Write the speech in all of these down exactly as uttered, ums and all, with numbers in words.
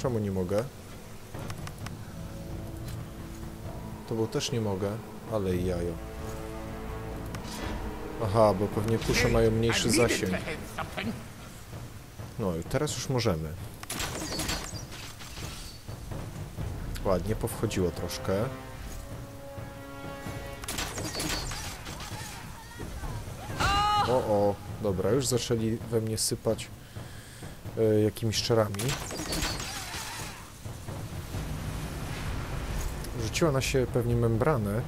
Czemu nie mogę? To był też nie mogę, ale i jajo. Aha, bo pewnie kusze mają mniejszy zasięg. No i teraz już możemy. Ładnie, powchodziło troszkę. O, o, dobra, już zaczęli we mnie sypać y, jakimiś szczerami. Rzuciła na siebie pewnie membranę.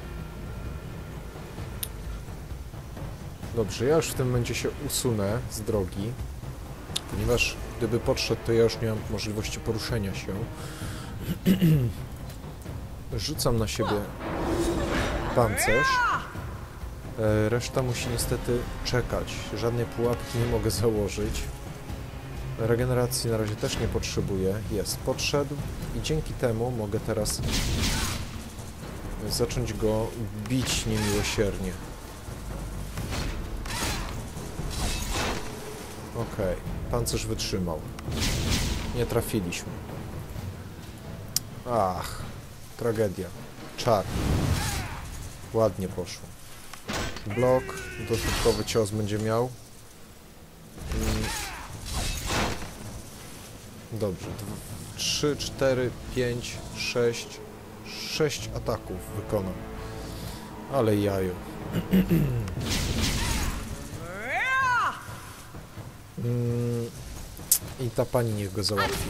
Dobrze, ja już w tym momencie się usunę z drogi, ponieważ gdyby podszedł, to ja już nie mam możliwości poruszenia się. Rzucam na siebie pancerz. E, reszta musi niestety czekać. Żadnej pułapki nie mogę założyć. Regeneracji na razie też nie potrzebuję. Jest, podszedł i dzięki temu mogę teraz zacząć go bić niemiłosiernie. Okej, okay. Pancerz wytrzymał. Nie trafiliśmy. Ach, tragedia. Czar. Ładnie poszło. Blok, dodatkowy cios będzie miał. Dobrze. trzy, cztery, pięć, sześć. sześć ataków wykonał. Ale jajo. Mm, I ta pani niech go załatwi.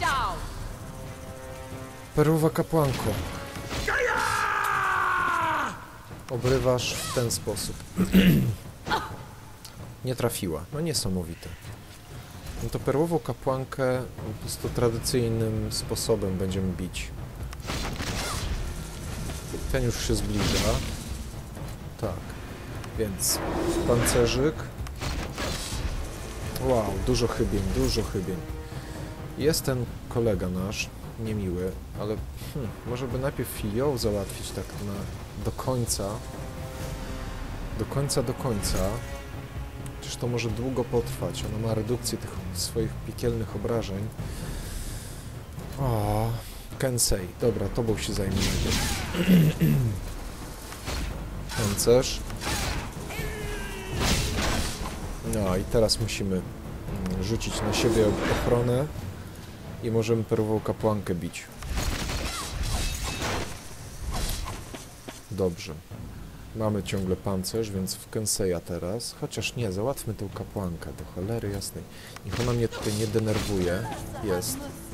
Perłowa kapłanko. Obrywasz w ten sposób. Nie trafiła. No niesamowite. No to perłową kapłankę po prostu tradycyjnym sposobem będziemy bić. Ten już się zbliża. Tak. Więc pancerzyk. Wow, dużo chybień, dużo chybień. Jest ten kolega nasz, niemiły, ale hmm, może by najpierw ją załatwić tak na, do końca. Do końca, do końca. Przecież to może długo potrwać. Ona ma redukcję tych swoich piekielnych obrażeń. O, Kensei. Dobra, tobą się zajmie najpierw. Pancerz. No i teraz musimy rzucić na siebie ochronę i możemy perłową kapłankę bić. Dobrze. Mamy ciągle pancerz, więc w Kenseya teraz. Chociaż nie, załatwmy tę kapłankę, do cholery jasnej. Niech ona mnie tutaj nie denerwuje. Jest.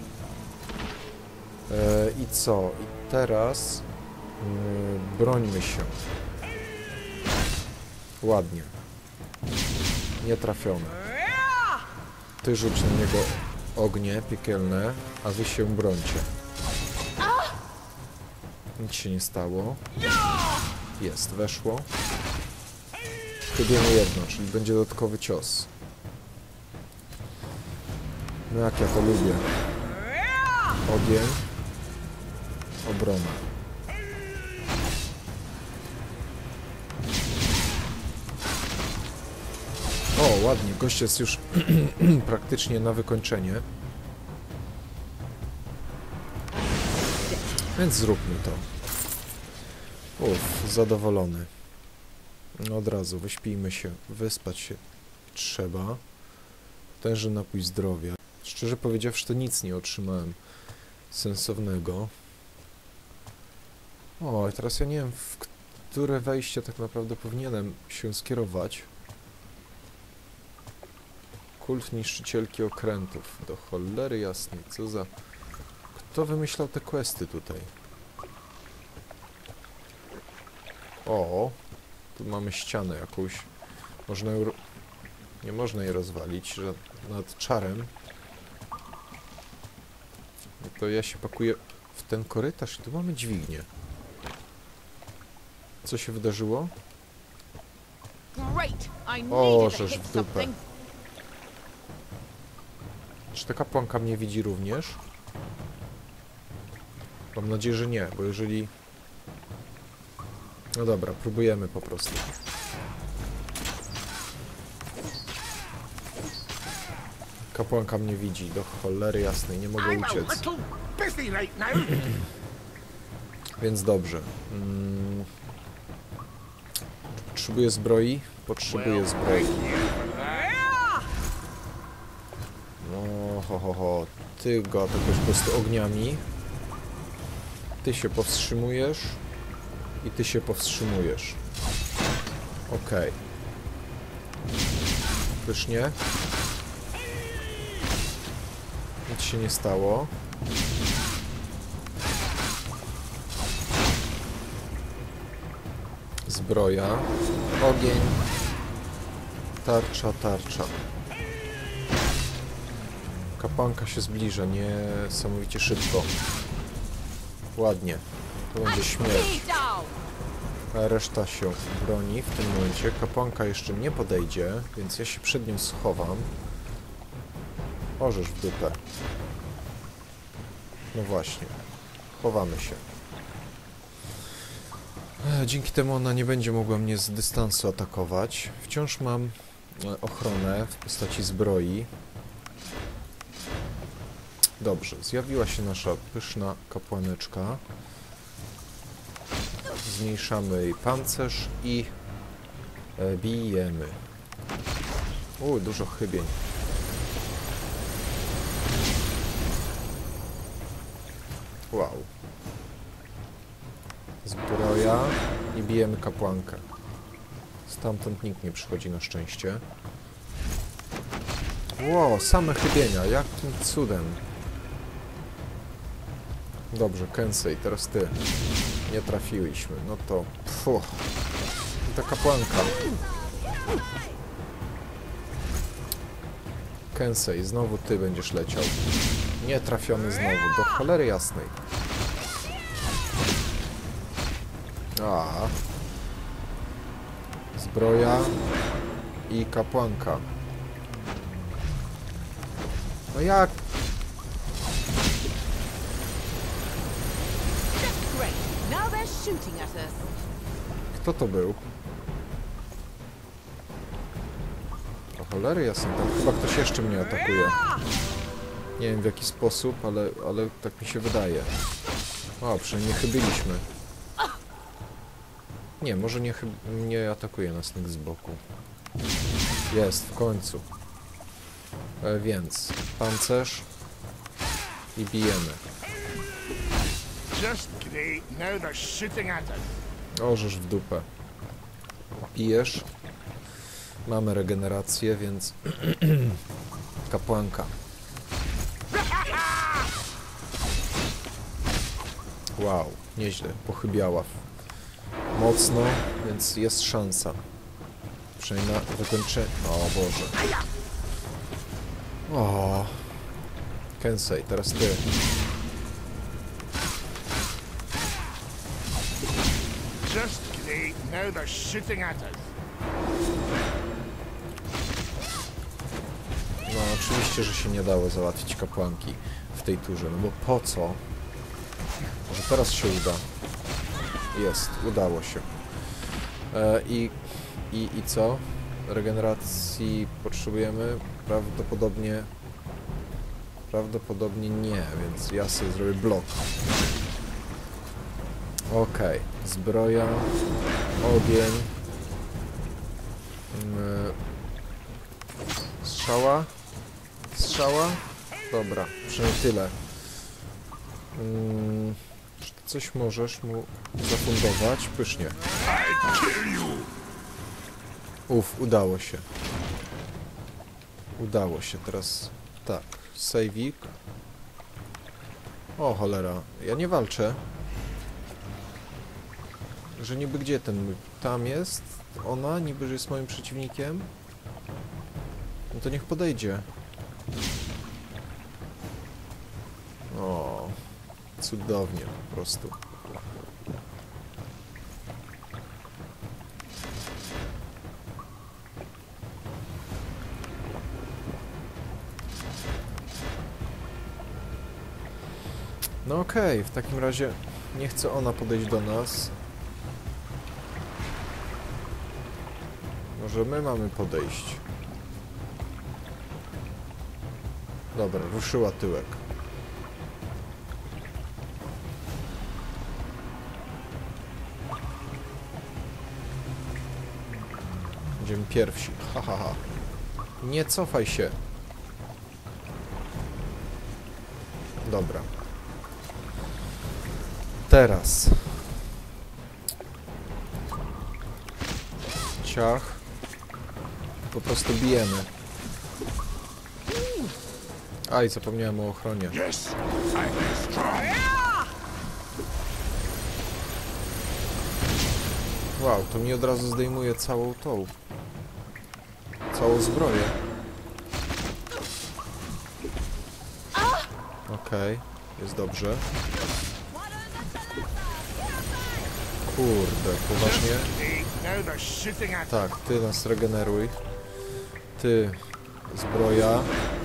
E, I co? I teraz yy, brońmy się. Ładnie. Nietrafione. Ty rzuć na niego ognie piekielne, a wy się brońcie. Nic się nie stało. Jest, weszło. Chybiemy jedno, czyli będzie dodatkowy cios. No jak ja to lubię. Ogień. Obrona. O, ładnie. Gość jest już praktycznie na wykończenie. Więc zróbmy to. Uff, zadowolony. No od razu, wyśpijmy się. Wyspać się trzeba. Tenże napój zdrowia. Szczerze powiedziawszy, to nic nie otrzymałem sensownego. O, i teraz ja nie wiem, w które wejście tak naprawdę powinienem się skierować. Kult niszczycielki okrętów. Do cholery jasnej, co za... Kto wymyślał te questy tutaj? O, tu mamy ścianę jakąś. Można ją... Nie można jej rozwalić, że nad czarem. No to ja się pakuję w ten korytarz i tu mamy dźwignię. Co się wydarzyło? O, żeż w dupę. Czy ta kapłanka mnie widzi również? Mam nadzieję, że nie, bo jeżeli... No dobra, próbujemy po prostu. Kapłanka mnie widzi, do cholery jasnej, nie mogę uciec. Więc dobrze. Mm. Potrzebuję zbroi? Potrzebuję zbroi. No, ho, ho, ho. Ty go atakujesz po prostu ogniami. Ty się powstrzymujesz. I ty się powstrzymujesz. Okej. Okay. Pysznie. Nic się nie stało. Zbroja. Ogień. Tarcza, tarcza. Kapłanka się zbliża niesamowicie szybko. Ładnie. To będzie śmierć. A reszta się broni w tym momencie. Kapłanka jeszcze nie podejdzie, więc ja się przed nią schowam. Orzesz w dupę. No właśnie. Chowamy się. Dzięki temu ona nie będzie mogła mnie z dystansu atakować. Wciąż mam ochronę w postaci zbroi. Dobrze, zjawiła się nasza pyszna kapłaneczka. Zmniejszamy jej pancerz i e, bijemy. Uj, dużo chybień. Wow. Zbroja i bijemy kapłankę. Stamtąd nikt nie przychodzi na szczęście. Wow, same chybienia, jakim cudem. Dobrze, Kensei, teraz ty. Nie trafiłyśmy, no to... Pfuh. I ta kapłanka. Kensei, znowu ty będziesz leciał. Nie trafiony znowu, do cholery jasnej. A. Zbroja i kapłanka. No jak? Kto to był? O cholery jasne, tam chyba ktoś jeszcze mnie atakuje. Nie wiem w jaki sposób, ale, ale tak mi się wydaje. O, przynajmniej chybiliśmy. Nie, może nie, chyb nie atakuje nas nikt z boku. Jest, w końcu. E, więc, pancerz i bijemy. Orzesz w dupę. Pijesz. Mamy regenerację, więc... Kapłanka. Wow, nieźle, pochybiała mocno, więc jest szansa. Przynajmniej na wykończenie... O Boże. O. Kensei, teraz ty. No oczywiście, że się nie dało załatwić kapłanki w tej turze, no bo po co? Może teraz się uda. Jest, udało się. E, i, i, I co? Regeneracji potrzebujemy? Prawdopodobnie... Prawdopodobnie nie, więc ja sobie zrobię blok. Okej, okay. Zbroja, ogień, yy, strzała, strzała, dobra, przynajmniej tyle. Yy, czy ty coś możesz mu zafundować? Pysznie. Uf, udało się. Udało się, teraz tak, save'ik. O cholera, ja nie walczę. Że niby gdzie ten mój... Tam jest? Ona niby, że jest moim przeciwnikiem? No to niech podejdzie. O, cudownie po prostu. No okej, okay, w takim razie nie chce ona podejść do nas. Może my mamy podejść. Dobra, ruszyła tyłek. Będziemy pierwsi. Ha, ha, ha. Nie cofaj się. Dobra. Teraz. Ciach. Po prostu bijemy. Aj, zapomniałem o ochronie. Wow, to mi od razu zdejmuje całą tą... całą zbroję. Okej, okay, jest dobrze. Kurde, poważnie? Tak, ty nas regeneruj. Ty, zbroja.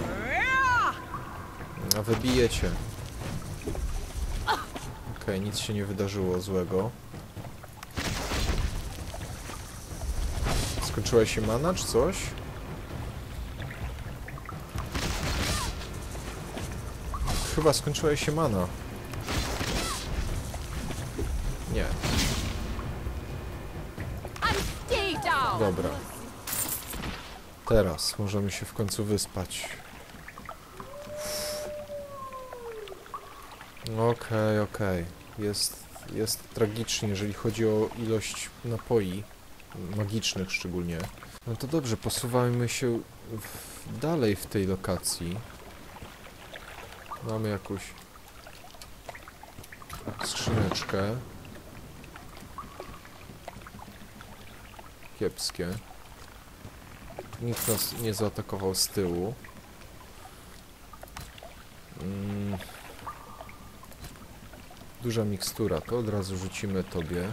A wy bijecie. Okej, okay, nic się nie wydarzyło złego. Skończyła się mana, czy coś? Chyba skończyła się mana. Nie. Dobra. Teraz możemy się w końcu wyspać. Okej, okay, okej. Okay. Jest, jest tragicznie, jeżeli chodzi o ilość napoi. Magicznych szczególnie. No to dobrze, posuwajmy się w, dalej w tej lokacji. Mamy jakąś skrzyneczkę. Kiepskie. Nikt nas nie zaatakował z tyłu. Mm. Duża mikstura, to od razu rzucimy tobie.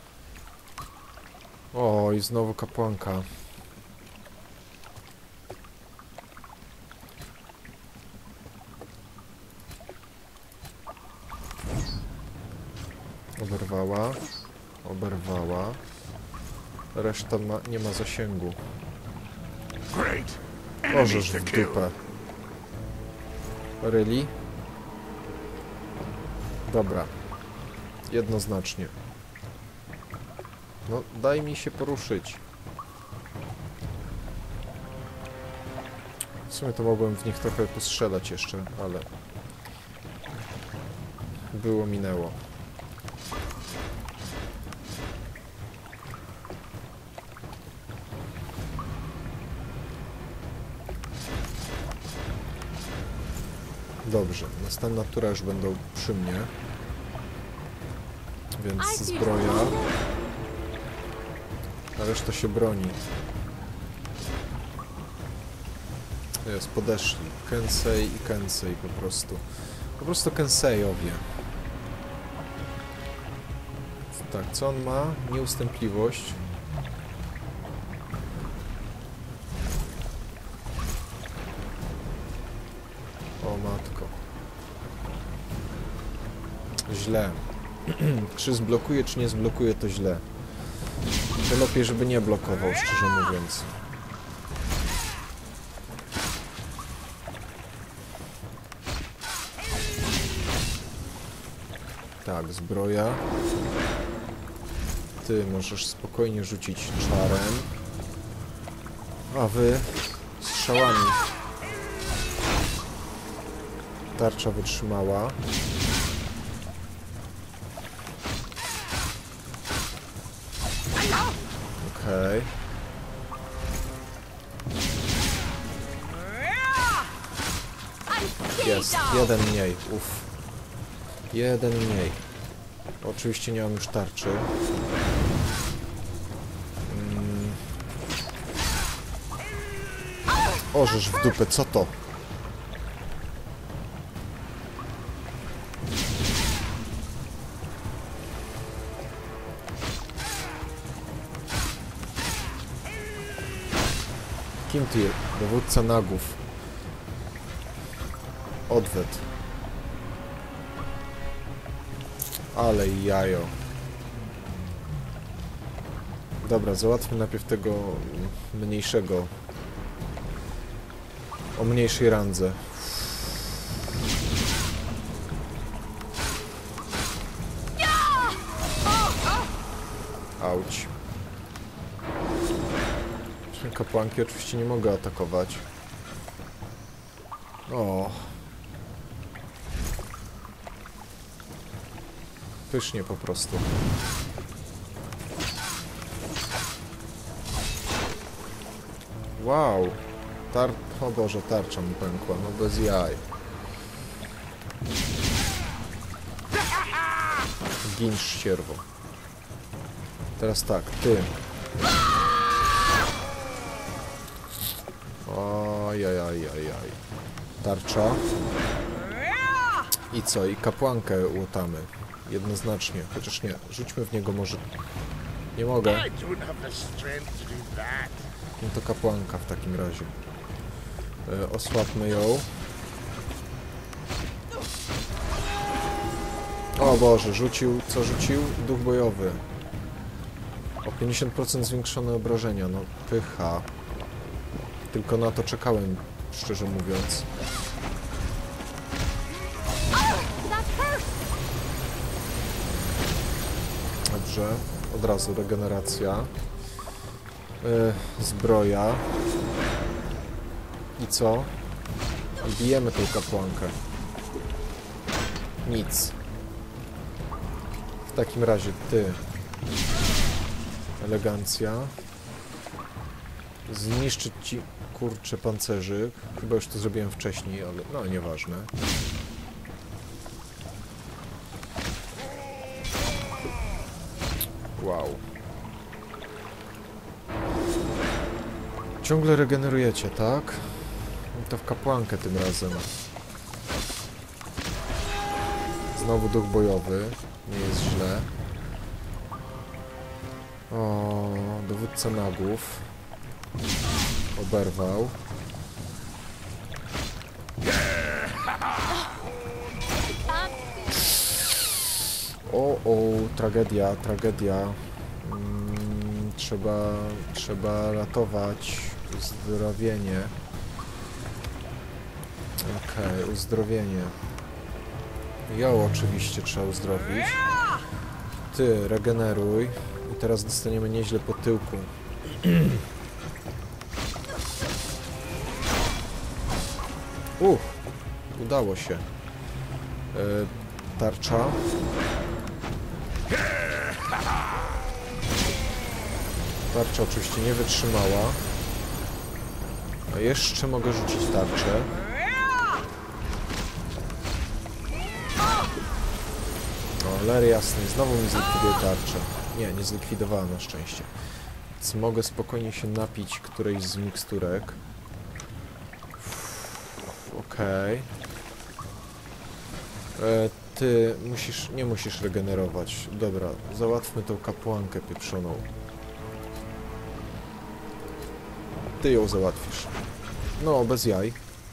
O, i znowu kapłanka. Oberwała. Oberwała. Reszta ma, nie ma zasięgu. Orzesz w dupę. Really? Dobra. Jednoznacznie. No, daj mi się poruszyć. W sumie to mogłem w nich trochę postrzelać jeszcze, ale... było, minęło. Dobrze, następna tura już będą przy mnie. Więc zbroja. A reszta się broni. Jest, podeszli. Kensei i Kensei po prostu. Po prostu Kenseiowie. Tak, co on ma? Nieustępliwość. O matko. Źle. Czy zblokuje, czy nie zblokuje, to źle. To lepiej, żeby nie blokował, szczerze mówiąc. Tak, zbroja. Ty możesz spokojnie rzucić czarem. A wy strzałami. Tarcza wytrzymała. Okej. Jest, jeden mniej, uff. Jeden mniej. Oczywiście nie mam już tarczy. Mm. Orzesz w dupę, co to? Kim ty? Dowódca nagów. Odwet. Ale jajo. Dobra, załatwmy najpierw tego mniejszego. O mniejszej randze. Auć. Kapłanki oczywiście nie mogę atakować. O. Pysznie po prostu. Wow. Tar... O Boże, tarcza mi pękła. No bez jaj. Gin, ścierwo. Teraz tak, ty. Ojajajajaj. Tarcza. I co? I kapłankę łotamy. Jednoznacznie. Chociaż nie. Rzućmy w niego może... Nie mogę. No to kapłanka w takim razie. E, osłabmy ją. O Boże, rzucił... Co rzucił? Duch bojowy. O pięćdziesiąt procent zwiększone obrażenia. No, pycha. Tylko na to czekałem, szczerze mówiąc. Dobrze. Od razu regeneracja. Yy, zbroja. I co? Bijemy tą kapłankę. Nic. W takim razie ty. Elegancja. Zniszczyć ci, kurczę, pancerzyk. Chyba już to zrobiłem wcześniej, ale no nieważne. Wow. Ciągle regenerujecie, tak? To w kapłankę tym razem. Znowu duch bojowy. Nie jest źle. O, dowódca nagów. Oberwał. O, o, tragedia, tragedia. Mm, trzeba, trzeba ratować uzdrowienie. Okej, okay, uzdrowienie. Ją oczywiście trzeba uzdrowić. Ty, regeneruj. I teraz dostaniemy nieźle po tyłku. Uff, udało się. Yy, tarcza. Tarcza oczywiście nie wytrzymała. A jeszcze mogę rzucić tarczę. O, lery jasny, znowu mi zlikwiduje tarczę. Nie, nie zlikwidowała na szczęście. Więc mogę spokojnie się napić którejś z miksturek. Okej. Okay. Ty musisz, nie musisz regenerować. Dobra, załatwmy tą kapłankę pieprzoną. Ty ją załatwisz. No, bez jaj.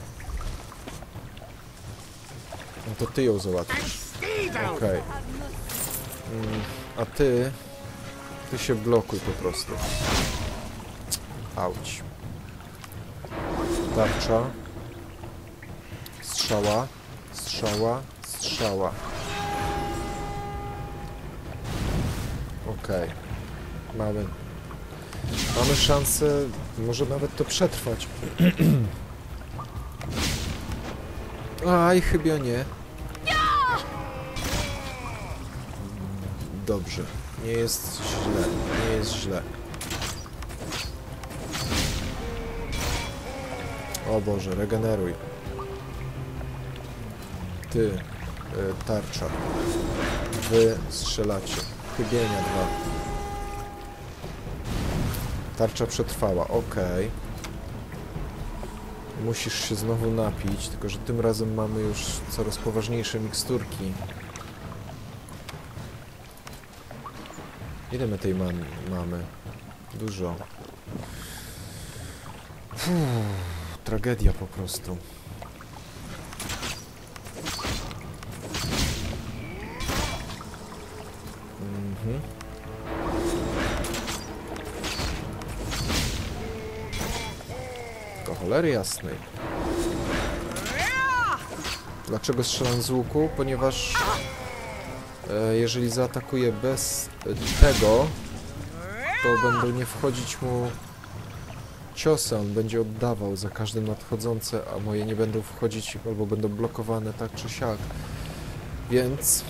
No to ty ją załatwisz. Okej. Okay. Mm, a ty... Ty się blokuj po prostu. Auć. Tarcza. Strzała. Strzała. Strzała. Okej. Okay. Mamy... Mamy szansę może nawet to przetrwać. Aj, chyba nie. Dobrze. Nie jest źle. Nie jest źle. O Boże, regeneruj. Ty, y, tarcza. Wy strzelacie. Chybienia dwa. Tarcza przetrwała, okej. Okay. Musisz się znowu napić, tylko że tym razem mamy już coraz poważniejsze miksturki. Ile my tej man mamy? Dużo. Uff, tragedia po prostu. Mhm. Do cholery jasnej. Dlaczego strzelam z łuku? Ponieważ e, jeżeli zaatakuję bez tego, to będą nie wchodzić mu ciosy, on będzie oddawał za każdym nadchodzące, a moje nie będą wchodzić albo będą blokowane tak czy siak. Więc...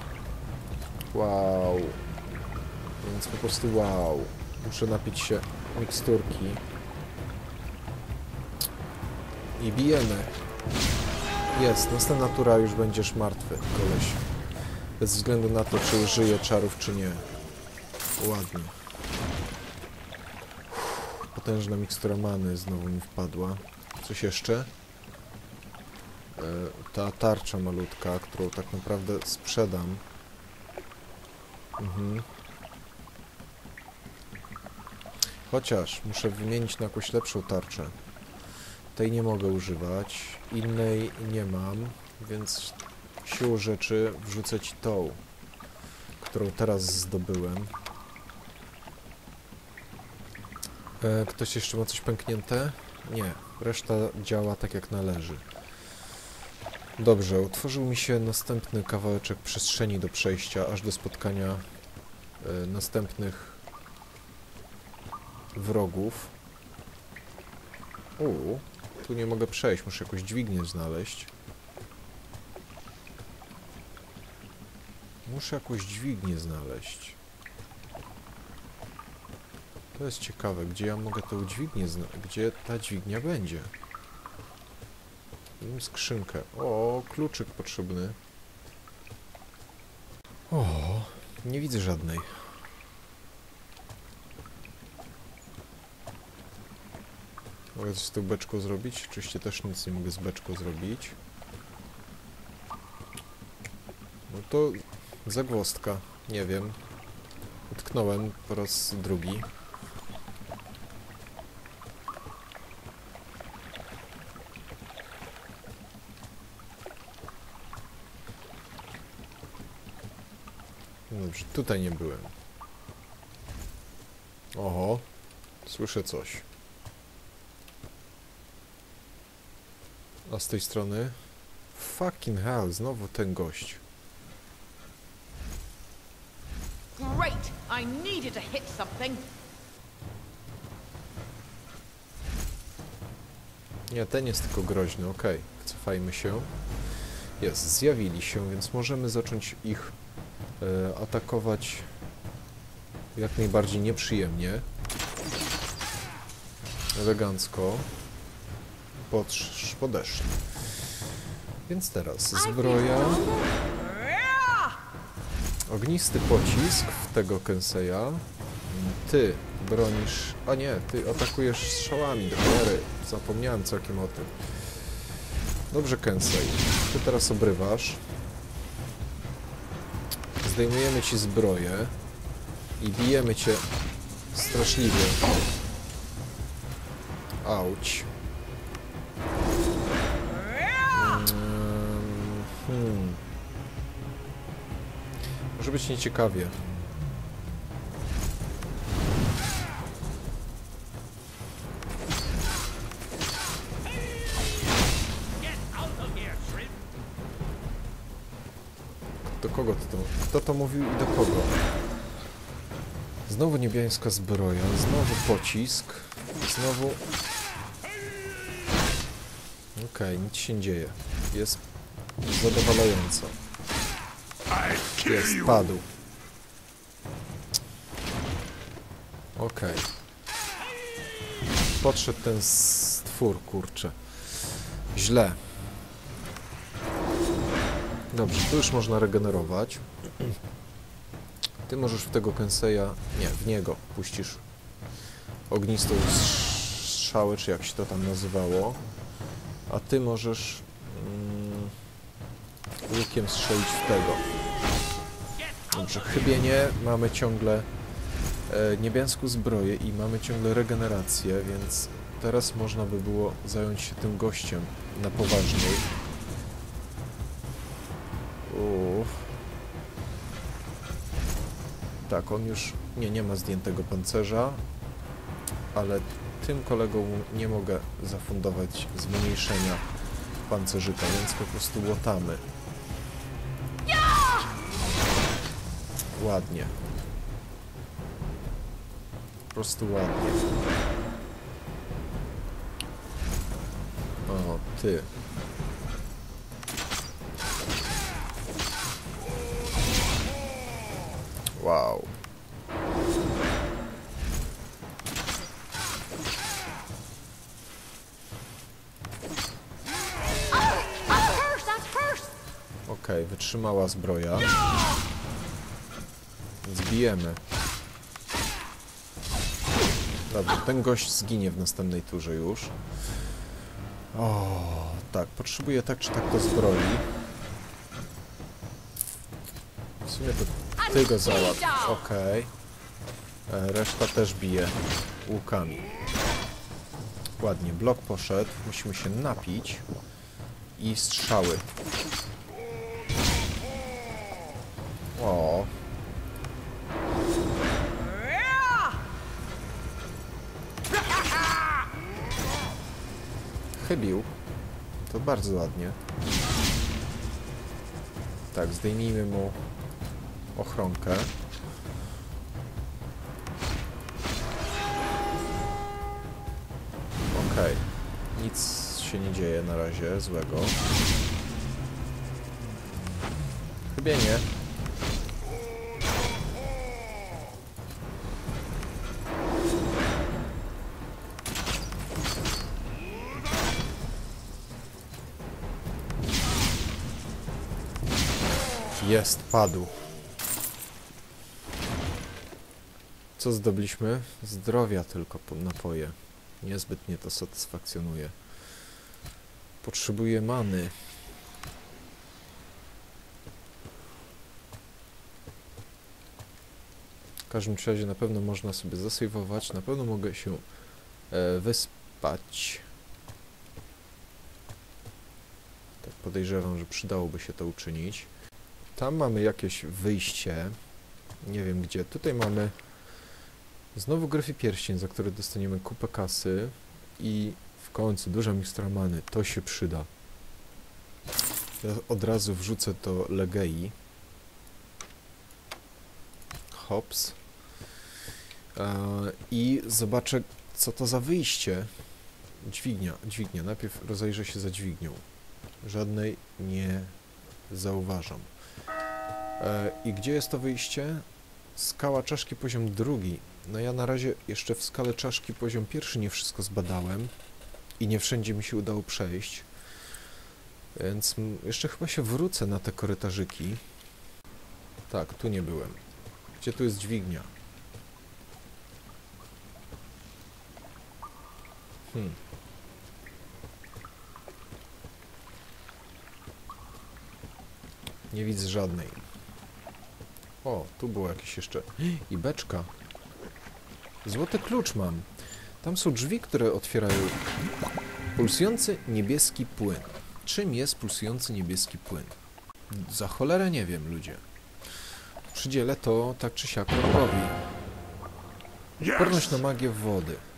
Wow. Więc po prostu wow. Muszę napić się miksturki. I bijemy. Jest, następna tura już będziesz martwy, koleś. Bez względu na to, czy użyję czarów, czy nie. Ładnie. Uff, potężna mikstura many znowu mi wpadła. Coś jeszcze? E, ta tarcza malutka, którą tak naprawdę sprzedam. Mhm. Chociaż muszę wymienić na jakąś lepszą tarczę. Tej nie mogę używać, innej nie mam, więc siłą rzeczy wrzucę ci tą, którą teraz zdobyłem. E, ktoś jeszcze ma coś pęknięte? Nie, reszta działa tak jak należy. Dobrze, utworzył mi się następny kawałeczek przestrzeni do przejścia, aż do spotkania e, następnych wrogów. Uuu, tu nie mogę przejść, muszę jakąś dźwignię znaleźć. Muszę jakąś dźwignię znaleźć. To jest ciekawe, gdzie ja mogę tą dźwignię znaleźć, gdzie ta dźwignia będzie. Mam skrzynkę. O, kluczyk potrzebny. O, nie widzę żadnej. Mogę coś z tą beczką zrobić? Oczywiście też nic nie mogę z beczką zrobić. No to zagwozdka. Nie wiem. Utknąłem po raz drugi. Dobrze, tutaj nie byłem. Oho, słyszę coś. A z tej strony? Fucking hell, znowu ten gość. Great! I needed to hit something. Nie, ten jest tylko groźny, okej. Okay. Cofajmy się. Jest, zjawili się, więc możemy zacząć ich e, atakować jak najbardziej nieprzyjemnie. Elegancko. Podsz, podeszli. Więc teraz zbroja. Ognisty pocisk w tego Kenseya. Ty bronisz... A nie, ty atakujesz strzałami do cholery. Zapomniałem całkiem o tym. Dobrze, Kensei. Ty teraz obrywasz. Zdejmujemy ci zbroję. I bijemy cię straszliwie. Auć. Hmm. Może być nieciekawie. Do kogo to, to? Kto to mówił i do kogo? Znowu niebiańska zbroja, znowu pocisk, znowu... Okej, okay, nic się nie dzieje. Jest zadowalająco. Jest, padł. Okej. Okay. Podszedł ten stwór, kurczę. Źle. Dobrze, tu już można regenerować. Ty możesz w tego Kenseya... Nie, w niego puścisz ognistą strzałę, czy jak się to tam nazywało. A ty możesz mm, łukiem strzelić w tego. Dobrze, chybienie, mamy ciągle e, niebieską zbroję i mamy ciągle regenerację, więc teraz można by było zająć się tym gościem na poważniej. Uff. Tak, on już... Nie, nie ma zdjętego pancerza, ale tym kolegom nie mogę zafundować zmniejszenia pancerzyka, więc po prostu łotamy. Ładnie. prostu ładnie. O, ty. Wow. Okej, okay, wytrzymała zbroja. Więc bijemy. Dobrze, ten gość zginie w następnej turze już. O, tak, potrzebuję tak czy tak do zbroi. W sumie to ty go załatw. Okej. Okay. Reszta też bije łukami. Ładnie, blok poszedł. Musimy się napić. I strzały. O. Chybił. To bardzo ładnie. Tak, zdejmijmy mu ochronkę. Okej. Okay. Nic się nie dzieje na razie złego. Chybienie. Jest, padł. Co zdobyliśmy? Zdrowia tylko napoje. Niezbyt mnie to satysfakcjonuje. Potrzebuję many. W każdym razie na pewno można sobie zasejwować. Na pewno mogę się e, wyspać. Tak podejrzewam, że przydałoby się to uczynić. Tam mamy jakieś wyjście. Nie wiem gdzie. Tutaj mamy znowu Gryfy Pierścień, za który dostaniemy kupę kasy. I w końcu duża mikstura many. To się przyda. Ja od razu wrzucę to Legei. Hops. Eee, I zobaczę, co to za wyjście. Dźwignia. Dźwignia. Najpierw rozejrzę się za dźwignią. Żadnej nie zauważam. I gdzie jest to wyjście? Skała czaszki poziom drugi. No ja na razie jeszcze w skale czaszki poziom pierwszy nie wszystko zbadałem. I nie wszędzie mi się udało przejść. Więc jeszcze chyba się wrócę na te korytarzyki. Tak, tu nie byłem. Gdzie tu jest dźwignia? Hmm. Nie widzę żadnej. O, tu było jakieś jeszcze... I beczka. Złoty klucz mam. Tam są drzwi, które otwierają... Pulsujący niebieski płyn. Czym jest pulsujący niebieski płyn? Za cholerę nie wiem, ludzie. Przydzielę to tak czy siak robi. Odporność na magię wody.